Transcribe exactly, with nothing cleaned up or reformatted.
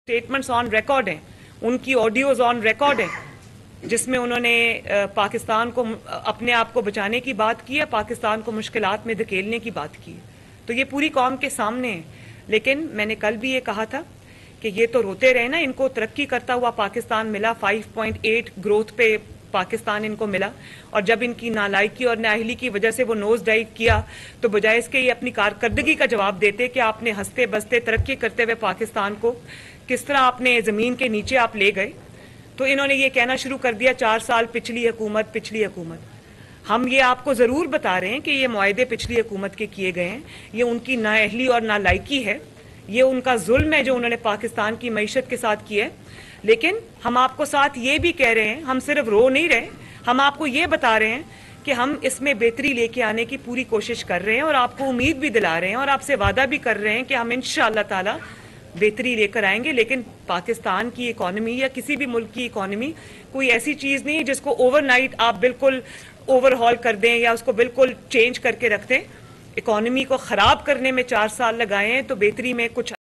Statements on record हैं, उनकी audios on record हैं जिसमें उन्होंने पाकिस्तान को अपने आप को बचाने की बात की है, पाकिस्तान को मुश्किलात में धकेलने की बात की है। तो ये पूरी कौम के सामने है। लेकिन मैंने कल भी ये कहा था कि ये तो रोते रहे ना, इनको तरक्की करता हुआ पाकिस्तान मिला, फाइव पॉइंट एट ग्रोथ पे पाकिस्तान इनको मिला, और जब इनकी नालायकी और नाअहली की वजह से वो नोज डाइव किया तो बजाय इसके ये अपनी कारकर्दगी का जवाब देते कि आपने हंसते बसते तरक्की करते हुए पाकिस्तान को किस तरह आपने ज़मीन के नीचे आप ले गए, तो इन्होंने ये कहना शुरू कर दिया चार साल पिछली हुकूमत पिछली हुकूमत। हम ये आपको ज़रूर बता रहे हैं कि ये मुआहदे पिछली हुकूमत के किए गए हैं, ये उनकी नाअहली और नालायकी है, ये उनका जुल्म है जो उन्होंने पाकिस्तान की मईशत के साथ किया है। लेकिन हम आपको साथ ये भी कह रहे हैं, हम सिर्फ रो नहीं रहे, हम आपको ये बता रहे हैं कि हम इसमें बेहतरी लेके आने की पूरी कोशिश कर रहे हैं और आपको उम्मीद भी दिला रहे हैं और आपसे वादा भी कर रहे हैं कि हम इंशाअल्लाह ताला बेहतरी लेकर आएंगे। लेकिन पाकिस्तान की इकॉनमी या किसी भी मुल्क की इकॉनमी कोई ऐसी चीज़ नहीं है जिसको ओवरनाइट आप बिल्कुल ओवरहॉल कर दें या उसको बिल्कुल चेंज करके रख दें। इकॉनमी को ख़राब करने में चार साल लगाए हैं तो बेहतरी में कुछ